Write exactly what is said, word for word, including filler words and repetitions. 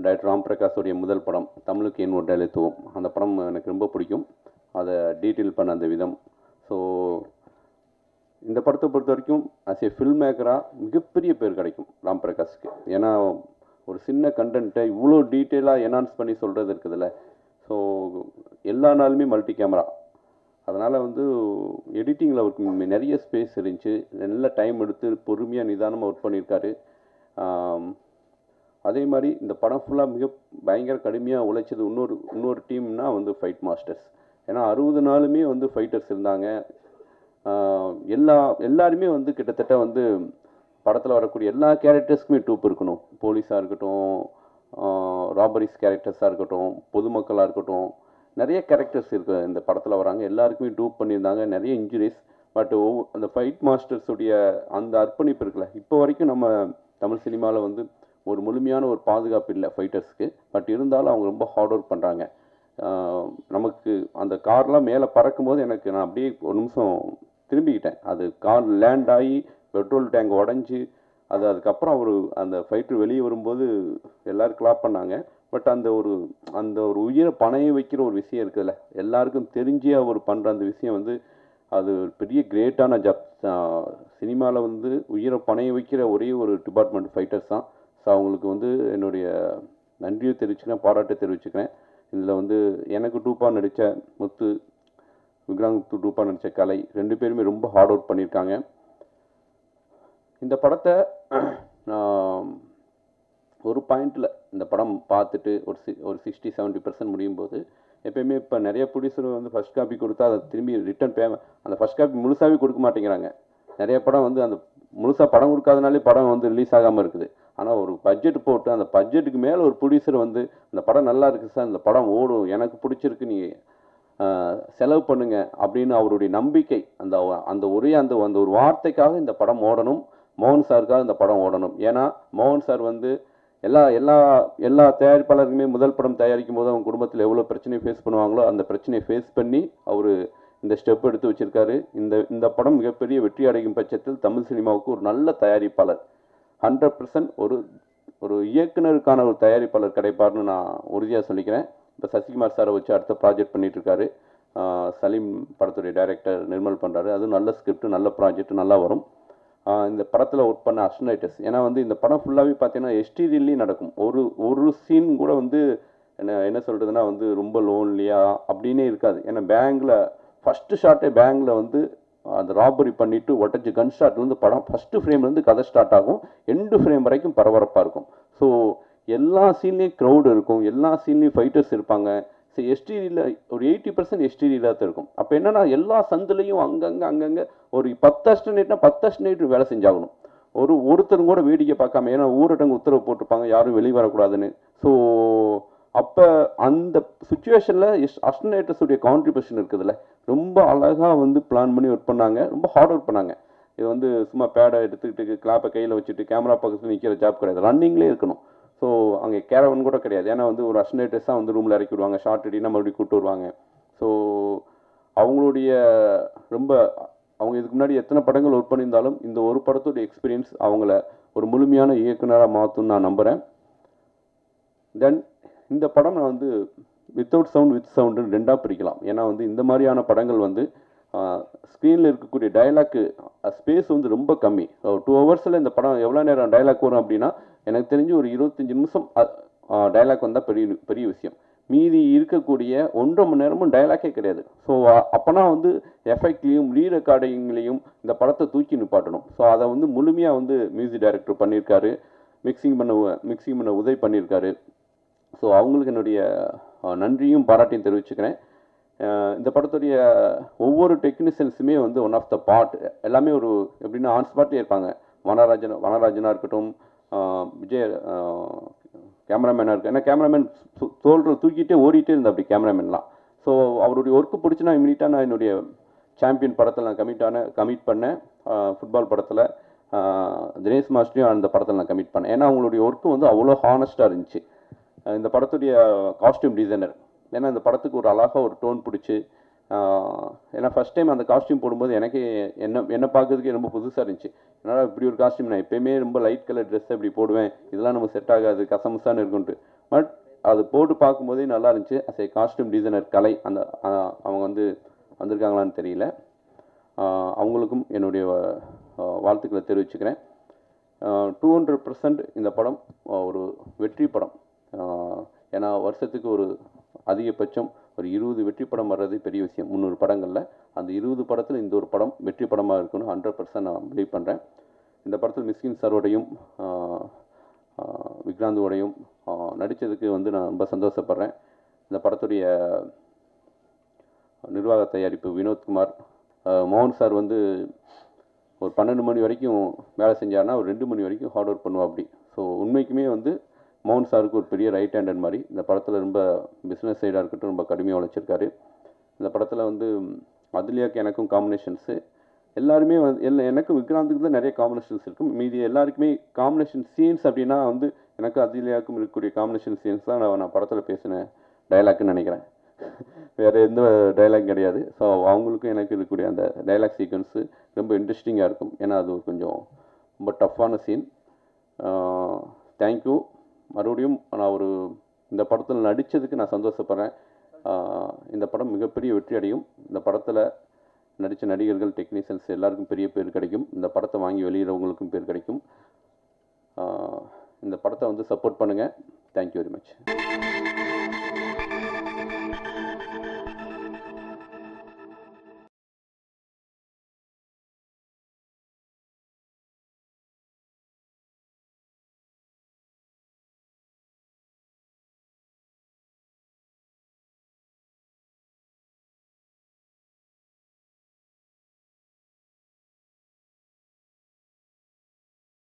Director Ram பிரகாஷோடைய முதல் படம் தமிழுக்கு என் ஒரு எழுத்துவோம். அந்த படம் எனக்கு ரொம்ப பிடிக்கும். அதை டீட்டெயில் பண்ண அந்த விதம். ஸோ இந்த படத்தை பொறுத்த வரைக்கும் ஆஸ் ஏ ஃபில்ம் மேக்கராக மிகப்பெரிய பேர் கிடைக்கும் ராம் பிரகாஷ்க்கு. ஏன்னா ஒரு சின்ன கண்டென்ட்டை இவ்வளோ டீட்டெயிலாக என்ஹான்ஸ் பண்ணி சொல்கிறது இருக்குதுல்ல. ஸோ எல்லா நாளுமே மல்டி கேமரா. அதனால் வந்து எடிட்டிங்கில் அவருக்கு நிறைய ஸ்பேஸ் இருந்துச்சு. நல்ல டைம் எடுத்து பொறுமையாக நிதானமாக ஒர்க் பண்ணியிருக்காரு. அதே மாதிரி இந்த படம் ஃபுல்லாக மிக பயங்கர கடுமையாக உழைச்சது இன்னொரு இன்னொரு டீம்னா வந்து ஃபைட் மாஸ்டர்ஸ். ஏன்னா அறுபது நாளுமே வந்து ஃபைட்டர்ஸ் இருந்தாங்க. எல்லா எல்லாருமே வந்து கிட்டத்தட்ட வந்து படத்தில் வரக்கூடிய எல்லா கேரக்டர்ஸ்க்குமே டூப் இருக்கணும். போலீஸாக இருக்கட்டும், ராபரிஸ் கேரக்டர்ஸாக இருக்கட்டும், பொதுமக்களாக இருக்கட்டும், நிறைய கேரக்டர்ஸ் இருக்கு இந்த படத்தில் வராங்க. எல்லாருக்குமே டூப் பண்ணியிருந்தாங்க. நிறைய இன்ஜுரிஸ். பட் அந்த ஃபைட் மாஸ்டர்ஸுடைய அந்த அர்ப்பணிப்பு இருக்குல்ல, இப்போ வரைக்கும் நம்ம தமிழ் சினிமாவில் வந்து ஒரு முழுமையான ஒரு பாதுகாப்பு இல்லை ஃபைட்டர்ஸ்க்கு. பட் இருந்தாலும் அவங்க ரொம்ப ஹார்ட் ஒர்க் பண்ணுறாங்க. நமக்கு அந்த கார்லாம் மேலே பறக்கும்போது எனக்கு நான் அப்படியே ஒரு நிமிஷம் திரும்பிக்கிட்டேன். அது கார் லேண்ட் ஆகி பெட்ரோல் டேங்க் உடஞ்சி அது அதுக்கப்புறம் அவர் அந்த ஃபைட்டர் வெளியே வரும்போது எல்லோரும் கிளாப் பண்ணாங்க. பட் அந்த ஒரு அந்த ஒரு உயிரை பணைய வைக்கிற ஒரு விஷயம் இருக்குதுல்ல, எல்லாருக்கும் தெரிஞ்சே அவர் பண்ணுற அந்த விஷயம் வந்து அது பெரிய கிரேட்டான ஜப். சினிமாவில் வந்து உயிரை பணைய வைக்கிற ஒரே ஒரு டிபார்ட்மெண்ட் ஃபைட்டர்ஸ் தான். ஸோ அவங்களுக்கு வந்து என்னுடைய நன்றியை தெரிவிச்சுக்கிறேன், பாராட்டை தெரிவிச்சுக்கிறேன். இதில் வந்து எனக்கு டூப்பாக நடித்த முத்து, விக்ராந்த் டூப்பாக நடித்த கலை ரெண்டு பேருமே ரொம்ப ஹார்ட் ஒர்க் பண்ணியிருக்காங்க. இந்த படத்தை ஒரு பாயிண்டில் இந்த படம் பார்த்துட்டு ஒரு சி ஒரு சிக்ஸ்டி செவன்ட்டி பர்சன்ட் முடியும் போது எப்போயுமே இப்போ நிறைய ப்ரொடியூசர் வந்து ஃபஸ்ட் காப்பி கொடுத்தா அதை திரும்பி ரிட்டர்ன் பே அந்த ஃபஸ்ட் காப்பி முழுசாகவே கொடுக்க மாட்டேங்கிறாங்க. நிறைய படம் வந்து அந்த முழுசாக படம் கொடுக்காதனாலே படம் வந்து ரிலீஸ் ஆகாமல் இருக்குது. ஆனால் ஒரு பட்ஜெட் போட்டு அந்த பட்ஜெட்டுக்கு மேலே ஒரு ப்ரொடியூசர் வந்து இந்த படம் நல்லா இருக்குது சார், இந்த படம் ஓடும், எனக்கு பிடிச்சிருக்கு, நீ செலவு பண்ணுங்க அப்படின்னு அவருடைய நம்பிக்கை, அந்த அந்த ஒரே அந்த அந்த ஒரு வார்த்தைக்காக இந்த படம் ஓடணும். மோகன் சாருக்காக இந்த படம் ஓடணும். ஏன்னா மோகன் சார் வந்து எல்லா எல்லா எல்லா தயாரிப்பாளருக்குமே முதல் படம் தயாரிக்கும் போது அவங்க குடும்பத்தில் எவ்வளோ பிரச்சனையை ஃபேஸ் பண்ணுவாங்களோ அந்த பிரச்சனையை ஃபேஸ் பண்ணி அவர் இந்த ஸ்டெப் எடுத்து வச்சிருக்காரு. இந்த இந்த படம் மிகப்பெரிய வெற்றி அடையும் பட்சத்தில் தமிழ் சினிமாவுக்கு ஒரு நல்ல தயாரிப்பாளர் ஹண்ட்ரட் பர்சன்ட் ஒரு ஒரு இயக்குனருக்கான ஒரு தயாரிப்பாளர் கிடைப்பார்னு நான் உறுதியாக சொல்லிக்கிறேன். இப்போ சசிகுமார் சாரை வச்சு அடுத்த ப்ராஜெக்ட் பண்ணிகிட்ருக்காரு. சலீம் படத்துடைய டைரக்டர் நிர்மல் பண்ணுறாரு. அதுவும் நல்ல ஸ்கிரிப்ட், நல்ல ப்ராஜெக்ட், நல்லா வரும். இந்த படத்தில் ஒர்க் பண்ண அஸ்னைட்டஸ், ஏன்னா வந்து இந்த படம் ஃபுல்லாகவே பார்த்தீங்கன்னா எஸ்டிரிலையும் நடக்கும். ஒரு ஒரு சீன் கூட வந்து என்ன என்ன சொல்கிறதுனா வந்து ரொம்ப லோன்லியாக அப்படின்னே இருக்காது. ஏன்னா பேங்கில் ஃபஸ்ட்டு ஷார்ட்டே பேங்கில் வந்து அந்த ராபரி பண்ணிவிட்டு ஒட்டச்சு கன் ஷாட்லேருந்து படம் ஃபஸ்ட்டு ஃப்ரேம்லேருந்து கதை ஸ்டார்ட் ஆகும், எண்டு ஃப்ரேம் வரைக்கும் பரபரப்பாக இருக்கும். ஸோ எல்லா சீன்லேயும் க்ரௌடு இருக்கும், எல்லா சீன்லேயும் ஃபைட்டர்ஸ் இருப்பாங்க. ஸோ எஸ்டிரியில் ஒரு எயிட்டி பர்சன்ட் எஸ்டிரியில் தான் இருக்கும். அப்போ என்னென்னா எல்லா சந்துலையும் அங்கங்கே அங்கங்கே ஒரு பத்து அஸ்டனேட்னா பத்து அஸ்டனேட் வேலை செஞ்சாகணும். ஒரு ஒருத்தரும் கூட வேடிக்கை பார்க்காம, ஏன்னா ஊரடங்கு உத்தரவு போட்டிருப்பாங்க யாரும் வெளியே வரக்கூடாதுன்னு. ஸோ அப்போ அந்த சுச்சுவேஷனில் எஸ் அஸ்டனேட்டர்ஸுடைய கான்ட்ரிபியூஷன் இருக்குதுல்ல, ரொம்ப அழகாக வந்து பிளான் பண்ணி ஒர்க் பண்ணாங்க, ரொம்ப ஹார்ட் ஒர்க் பண்ணாங்க. இது வந்து சும்மா பேடை எடுத்துக்கிட்டு கிளாப்பை கையில் வச்சுட்டு கேமரா பக்கத்தில் நிற்கிற ஜாப் கிடையாது, ரன்னிங்லேயே இருக்கணும். ஸோ அங்கே கேரவன் கூட கிடையாது. ஏன்னா வந்து ஒரு அஸ்டனேட்டர்ஸாக வந்து ரூமில் இறக்கி விடுவாங்க, ஷார்ட் அடினா மறுபடியும் கூப்பிட்டு வருவாங்க. ஸோ அவங்களுடைய ரொம்ப அவங்க இதுக்கு முன்னாடி எத்தனை படங்கள் ஒர்க் பண்ணியிருந்தாலும் இந்த ஒரு படத்துடைய எக்ஸ்பீரியன்ஸ் அவங்கள ஒரு முழுமையான இயக்குனராக மாற்றும்னு நான் நம்புகிறேன். தென் இந்த படம் நான் வந்து வித்தவுட் சவுண்ட் வித் சவுண்டுன்னு ரெண்டாக பிரிக்கலாம். ஏன்னா வந்து இந்த மாதிரியான படங்கள் வந்து ஸ்க்ரீனில் இருக்கக்கூடிய டைலாக்கு ஸ்பேஸ் வந்து ரொம்ப கம்மி. டூ ஹவர்ஸில் இந்த படம் எவ்வளோ நேரம் டைலாக் வரும் அப்படின்னா எனக்கு தெரிஞ்சு ஒரு இருபத்தஞ்சி நிமிஷம் டைலாக் வந்தால் பெரிய பெரிய விஷயம். மீதி இருக்கக்கூடிய ஒன்றரை மணி நேரமும் டைலாக்கே கிடையாது. ஸோ அப்போனா வந்து எஃபெக்ட்லேயும் ரீ ரெக்கார்டிங்லேயும் இந்த படத்தை தூக்கி நிப்பாட்டணும். ஸோ அதை வந்து முழுமையாக வந்து மியூசிக் டைரக்டர் பண்ணியிருக்காரு, மிக்சிங் பண்ண மிக்சிங் பண்ண உதவி பண்ணியிருக்காரு. ஸோ அவங்களுக்கு என்னுடைய நன்றியும் பாராட்டியும் தெரிவிச்சுக்கிறேன். இந்த படத்துடைய ஒவ்வொரு டெக்னீஷியன்ஸுமே வந்து ஒன் ஆஃப் த பார்ட், எல்லாமே ஒரு எப்படின்னா ஆன் ஸ்பாட்லேயே இருப்பாங்க. வனராஜன் வனராஜனாக இருக்கட்டும், விஜய் கேமராமேனாக இருக்குது. ஏன்னா கேமராமேன் தோல்ற தூக்கிட்டே ஓடிட்டே இருந்தா அப்படி கேமராமேன்லாம். ஸோ அவருடைய ஒர்க்கு பிடிச்சினா இமீடியட்டாக நான் என்னுடைய சாம்பியன் படத்தில் நான் கமிட் ஆன கமிட் பண்ணேன். ஃபுட்பால் படத்தில் தினேஷ் மாஸ்டரையும் அந்த படத்தில் நான் கமிட் பண்ணேன். ஏன்னா அவங்களுடைய ஒர்க்கு வந்து அவ்வளோ ஹானஸ்ட்டாக இருந்துச்சு. இந்த படத்துடைய காஸ்டியூம் டிசைனர், ஏன்னா இந்த படத்துக்கு ஒரு அழகாக ஒரு டோன் பிடிச்சி, ஏன்னா ஃபஸ்ட் டைம் அந்த காஸ்டியூம் போடும்போது எனக்கு என்ன என்னை பார்க்கறதுக்கே ரொம்ப புதுசாக இருந்துச்சு. அதனால் இப்படி ஒரு காஸ்டியூம் நான் எப்போயுமே ரொம்ப லைட் கலர் ட்ரெஸ்ஸை இப்படி போடுவேன், இதெல்லாம் நம்ம செட் ஆகாது, கசமுசான்னு இருக்குன்ட்டு. பட் அது போட்டு பார்க்கும்போதே நல்லா இருந்துச்சு. அஸ் ஏ காஸ்டியூம் டிசைனர் கலை அந்த அவங்க வந்து வந்திருக்காங்களான்னு தெரியல. அவங்களுக்கும் என்னுடைய வாழ்த்துக்களை தெரிவிச்சுக்கிறேன். டூ ஹண்ட்ரட் பர்சன்ட் இந்த படம் ஒரு வெற்றி படம். ஏன்னா வருஷத்துக்கு ஒரு அதிகபட்சம் ஒரு இருபது வெற்றி படம் வர்றது பெரிய விஷயம். முந்நூறு படங்களில் அந்த இருபது படத்தில் இந்த ஒரு படம் வெற்றி படமாக இருக்குன்னு ஹண்ட்ரட் பர்சன்ட் நான் பிலீவ் பண்ணுறேன். இந்த படத்தில் மிஸ்கின் சாரோடையும் விக்ராந்தோடையும் நடித்ததுக்கு வந்து நான் ரொம்ப சந்தோஷப்படுறேன். இந்த படத்துடைய நிர்வாக தயாரிப்பு வினோத்குமார். மோகன் சார் வந்து ஒரு பன்னெண்டு மணி வரைக்கும் வேலை செஞ்சார்னா ஒரு ரெண்டு மணி வரைக்கும் ஹார்ட் ஒர்க் பண்ணுவா அப்படி. ஸோ உண்மைக்குமே வந்து மோகன் சாருக்கு ஒரு பெரிய ரைட் ஹேண்டட் மாதிரி இந்த படத்தில் ரொம்ப பிஸ்னஸ் சைடாக இருக்கட்டும் ரொம்ப கடுமையாக உழைச்சிருக்காரு. இந்த படத்தில் வந்து அதுலியாக்கு எனக்கும் காம்பினேஷன்ஸு எல்லாருமே வந்து எல்லா எனக்கும் விக்ராந்துக்கு தான் நிறைய காம்பினேஷன்ஸ் இருக்கும். மீதி எல்லாருக்குமே காம்பினேஷன் சீன்ஸ் அப்படின்னா வந்து எனக்கு அதுலியாக்கும் இருக்கக்கூடிய காம்பினேஷன் சீன்ஸ் தான் நான் நான் படத்தில் பேசின டைலாக்னு நினைக்கிறேன். வேறு எந்த டைலாக் கிடையாது. ஸோ அவங்களுக்கும் எனக்கு இருக்கக்கூடிய அந்த டைலாக் சீக்வன்ஸு ரொம்ப இன்ட்ரெஸ்டிங்காக இருக்கும். ஏன்னா அது கொஞ்சம் ரொம்ப டஃப்பான சீன். தேங்க்யூ. மறுபடியும் நான் ஒரு இந்த படத்தில் நடித்ததுக்கு நான் சந்தோஷப்படுறேன். இந்த படம் மிகப்பெரிய வெற்றி அடையும். இந்த படத்தில் நடித்த நடிகர்கள் டெக்னீஷியன்ஸ் எல்லாருக்கும் பெரிய பேர் கிடைக்கும். இந்த படத்தை வாங்கி வெளியிடவங்களுக்கும் பேர் கிடைக்கும். இந்த படத்தை வந்து சப்போர்ட் பண்ணுங்கள். Thank you very much.